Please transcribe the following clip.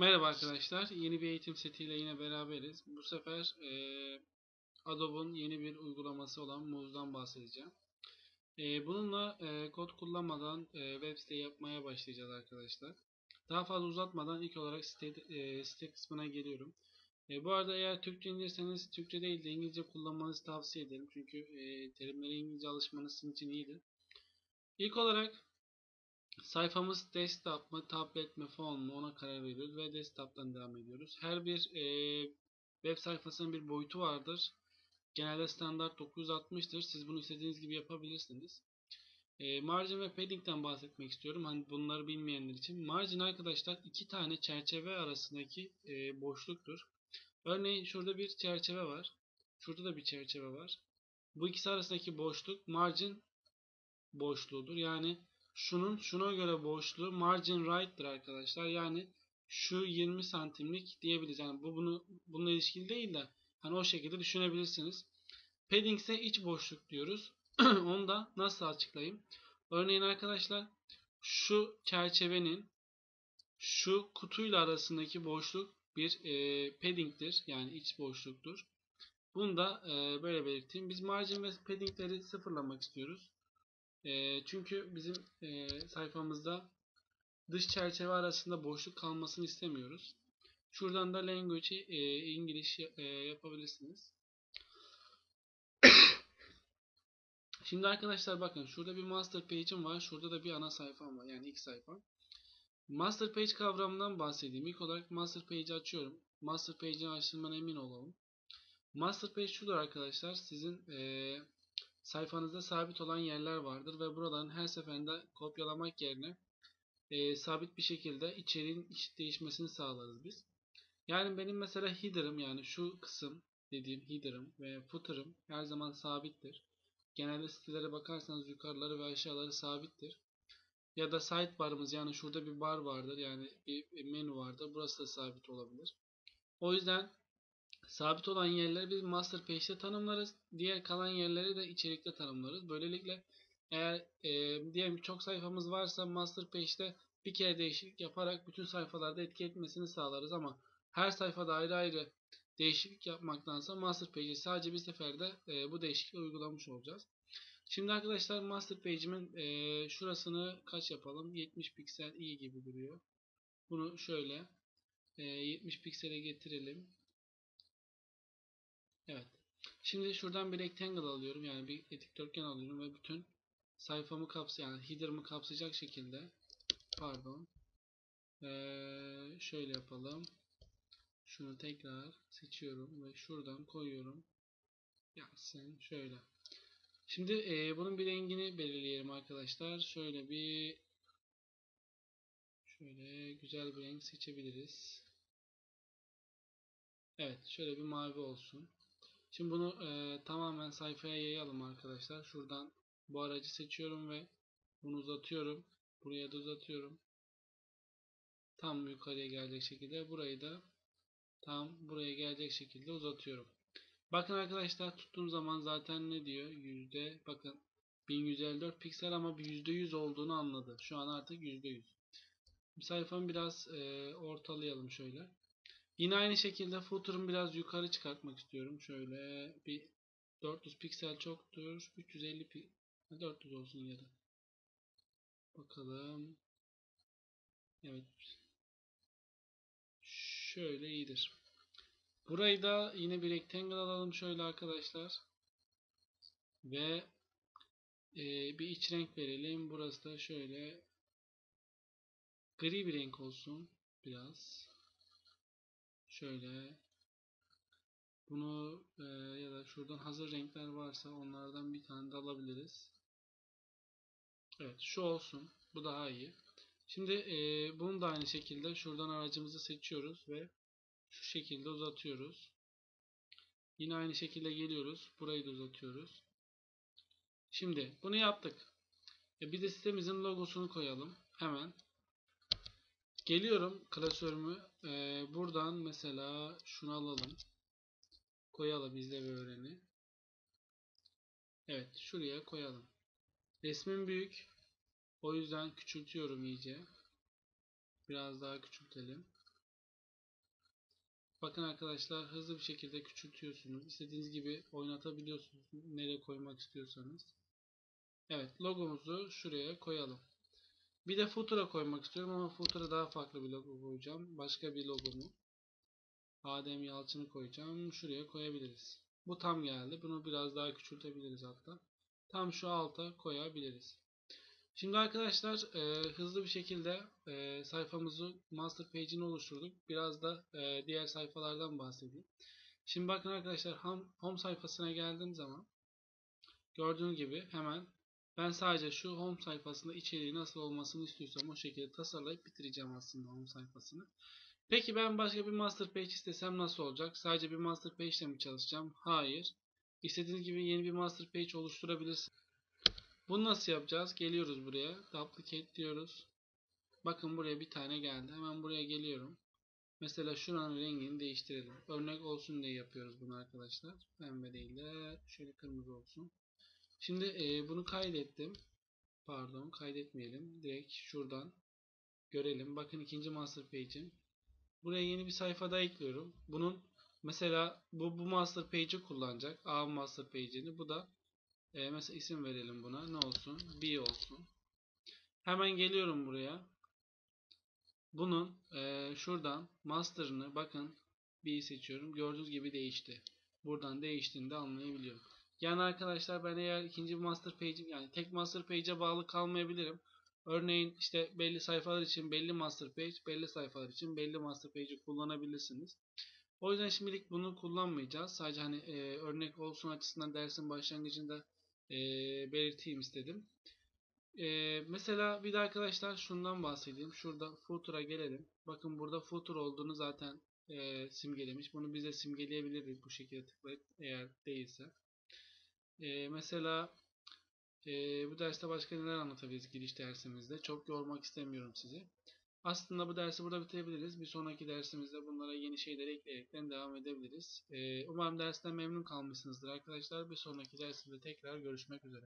Merhaba arkadaşlar. Yeni bir eğitim setiyle yine beraberiz. Bu sefer Adobe'un yeni bir uygulaması olan Moose'dan bahsedeceğim. Bununla kod kullanmadan web site yapmaya başlayacağız arkadaşlar. Daha fazla uzatmadan ilk olarak site kısmına geliyorum. Bu arada eğer Türkçe indirirseniz Türkçe değil de İngilizce kullanmanızı tavsiye ederim. Çünkü terimlere İngilizce alışmanız sizin için iyidir. İlk olarak sayfamız desktop mı, tablet mi, phone mu ona karar veriyoruz ve desktop'tan devam ediyoruz. Her bir web sayfasının bir boyutu vardır. Genelde standart 960'tır. Siz bunu istediğiniz gibi yapabilirsiniz. Margin ve padding'den bahsetmek istiyorum. Hani bunları bilmeyenler için. Margin arkadaşlar iki tane çerçeve arasındaki boşluktur. Örneğin şurada bir çerçeve var. Şurada da bir çerçeve var. Bu ikisi arasındaki boşluk margin boşluğudur. Yani şuna göre boşluğu margin right'tır arkadaşlar. Yani şu 20 santimlik diyebiliriz. Yani bununla ilişkili değil de hani o şekilde düşünebilirsiniz. Padding ise iç boşluk diyoruz. Onu da nasıl açıklayayım? Örneğin arkadaşlar şu çerçevenin şu kutuyla arasındaki boşluk bir padding'tir. Yani iç boşluktur. Bunu da böyle belirteyim. Biz margin ve padding'leri sıfırlamak istiyoruz. Çünkü bizim sayfamızda dış çerçeve arasında boşluk kalmasını istemiyoruz. Şuradan da language'i İngiliz yapabilirsiniz. Şimdi arkadaşlar bakın şurada bir master page'im var. Şurada da bir ana sayfam var. Yani ilk sayfam. Master page kavramından bahsedeyim. İlk olarak master page'i açıyorum. Master page'in açtığından emin olalım. Master page şudur arkadaşlar. Sizin sayfanızda sabit olan yerler vardır ve buradan her seferinde kopyalamak yerine sabit bir şekilde içeriğin değişmesini sağlarız biz. Yani benim mesela header'ım yani şu kısım dediğim header'ım ve footer'ım her zaman sabittir. Genelde sitelere bakarsanız yukarıları ve aşağıları sabittir. Ya da sidebar'ımız yani şurada bir bar vardır yani bir menü vardır. Burası da sabit olabilir. O yüzden sabit olan yerleri biz master page'te tanımlarız. Diğer kalan yerleri de içerikte tanımlarız. Böylelikle eğer diyelim çok sayfamız varsa master page'te bir kere değişiklik yaparak bütün sayfalarda etki etmesini sağlarız ama her sayfada ayrı ayrı değişiklik yapmaktansa master page'e sadece bir seferde bu değişikliği uygulamış olacağız. Şimdi arkadaşlar master page'imin şurasını kaç yapalım? 70 piksel iyi gibi duruyor. Bunu şöyle 70 piksele getirelim. Evet. Şimdi şuradan bir rectangle alıyorum. Yani bir dikdörtgen alıyorum ve bütün sayfamı yani header'ımı kapsayacak şekilde pardon. Şöyle yapalım. Şunu tekrar seçiyorum ve şuradan koyuyorum. Yazsın şöyle. Şimdi bunun bir rengini belirleyelim arkadaşlar. Şöyle güzel bir renk seçebiliriz. Evet, şöyle bir mavi olsun. Şimdi bunu tamamen sayfaya yayalım arkadaşlar. Şuradan bu aracı seçiyorum ve bunu uzatıyorum. Buraya da uzatıyorum. Tam yukarıya gelecek şekilde. Burayı da tam buraya gelecek şekilde uzatıyorum. Bakın arkadaşlar tuttuğum zaman zaten ne diyor? Bakın 1154 piksel ama bir %100 olduğunu anladı. Şu an artık %100. Sayfamı biraz ortalayalım şöyle. Yine aynı şekilde footer'ımı biraz yukarı çıkartmak istiyorum. Şöyle bir 400 piksel çoktur. 400 olsun ya da. Bakalım. Evet. Şöyle iyidir. Burayı da yine bir rectangle alalım şöyle arkadaşlar. Ve bir iç renk verelim. Burası da şöyle gri bir renk olsun. Biraz. Şöyle. Bunu ya da şuradan hazır renkler varsa onlardan bir tane de alabiliriz. Evet şu olsun. Bu daha iyi. Şimdi bunu da aynı şekilde şuradan aracımızı seçiyoruz ve şu şekilde uzatıyoruz. Yine aynı şekilde geliyoruz. Burayı da uzatıyoruz. Şimdi bunu yaptık. Bir de sitemizin logosunu koyalım. Hemen. Geliyorum klasörümü. Buradan mesela şunu alalım. Koyalım izle ve öğreni. Evet şuraya koyalım. Resmim büyük. O yüzden küçültüyorum iyice. Biraz daha küçültelim. Bakın arkadaşlar, hızlı bir şekilde küçültüyorsunuz. İstediğiniz gibi oynatabiliyorsunuz. Nereye koymak istiyorsanız. Evet, logomuzu şuraya koyalım. Bir de footer'a koymak istiyorum ama footer'a daha farklı bir logo koyacağım. Başka bir logomu. Adem Yalçın'ı koyacağım. Şuraya koyabiliriz. Bu tam geldi. Bunu biraz daha küçültebiliriz hatta. Tam şu alta koyabiliriz. Şimdi arkadaşlar hızlı bir şekilde sayfamızı, master page'ini oluşturduk. Biraz da diğer sayfalardan bahsedeyim. Şimdi bakın arkadaşlar, home sayfasına geldiğim zaman gördüğünüz gibi hemen ben sadece şu home sayfasında içeriği nasıl olmasını istiyorsam o şekilde tasarlayıp bitireceğim aslında home sayfasını. Peki ben başka bir master page istesem nasıl olacak? Sadece bir master page ile mi çalışacağım? Hayır. İstediğiniz gibi yeni bir master page oluşturabilirsiniz. Bunu nasıl yapacağız? Geliyoruz buraya. Duplicate diyoruz. Bakın buraya bir tane geldi. Hemen buraya geliyorum. Mesela şuranın rengini değiştirelim. Örnek olsun diye yapıyoruz bunu arkadaşlar. Pembe değil de şöyle kırmızı olsun. Şimdi bunu kaydettim. Pardon, kaydetmeyelim. Direkt şuradan görelim. Bakın ikinci master page'im. Buraya yeni bir sayfada ekliyorum. Bunun mesela bu master page'i kullanacak. A master page'ini. Bu da mesela isim verelim buna. Ne olsun? B olsun. Hemen geliyorum buraya. Bunun şuradan master'ını bakın B'yi seçiyorum. Gördüğünüz gibi değişti. Buradan değiştiğini de anlayabiliyorum. Yani arkadaşlar, ben eğer ikinci bir master page'im, yani tek master page'e bağlı kalmayabilirim. Örneğin işte belli sayfalar için belli master page, belli sayfalar için belli master page'i kullanabilirsiniz. O yüzden şimdilik bunu kullanmayacağız. Sadece hani örnek olsun açısından dersin başlangıcında belirteyim istedim. Mesela bir de arkadaşlar şundan bahsedeyim. Şurada footer'a gelelim. Bakın burada footer olduğunu zaten simgelemiş. Bunu bize simgeleyebiliriz bu şekilde tıklayıp, eğer değilse. Mesela bu derste başka neler anlatabiliriz giriş dersimizde. Çok yormak istemiyorum sizi. Aslında bu dersi burada bitirebiliriz. Bir sonraki dersimizde bunlara yeni şeyler ekleyerekten devam edebiliriz. Umarım dersten memnun kalmışsınızdır arkadaşlar. Bir sonraki dersimizde tekrar görüşmek üzere.